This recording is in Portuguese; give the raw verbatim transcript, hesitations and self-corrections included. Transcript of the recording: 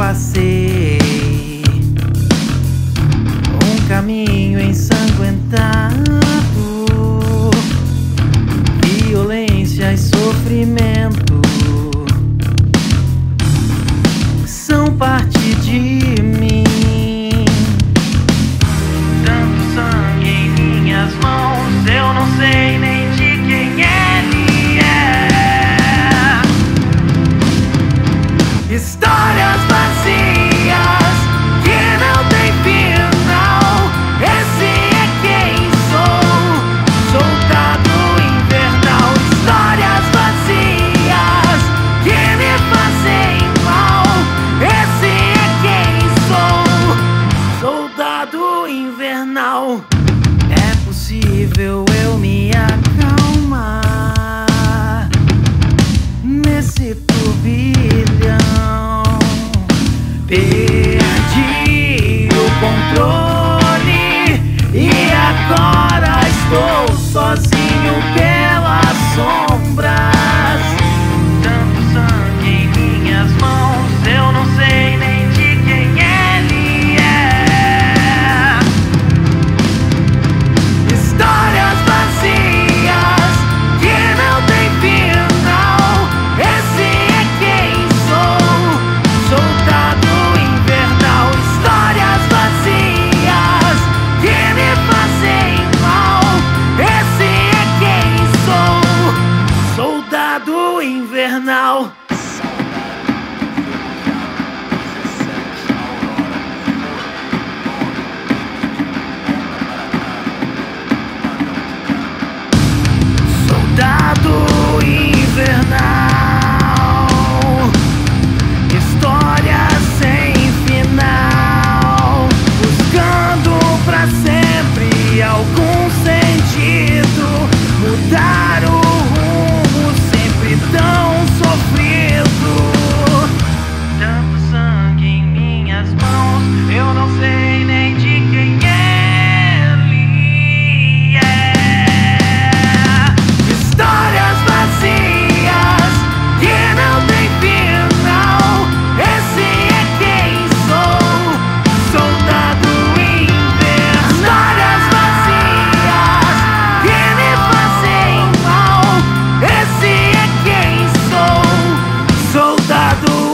passei um caminho ensanguentado, violência e sofrimento são parte de mim. Tanto sangue em minhas mãos, eu não sei nem de quem ele é. Histórias vazias que não tem final. Esse é quem sou, soldado invernal. Histórias vazias que me fazem mal. Esse é quem sou, soldado invernal. É possível eu me acalmar nesse turbilhão. Perdi o controle e agora estou sozinho pelas sombras. Tanto sangue em minhas mãos, eu não sei nem de quem ele é. Histórias vazias que não tem final. Esse é quem sou, soldado invernal. Histórias vazias que me fazem mal. Esse é quem sou, soldado invernal. Soldado invernal. História sem final, buscando pra sempre algum sentido, mudar o rumo sempre tão sofrido. Tanto sangue em minhas mãos, eu não sei nem de quem ele é. Histórias vazias que não tem final. Esse é quem sou, soldado invernal. Histórias vazias que me fazem mal. Esse é quem sou, soldado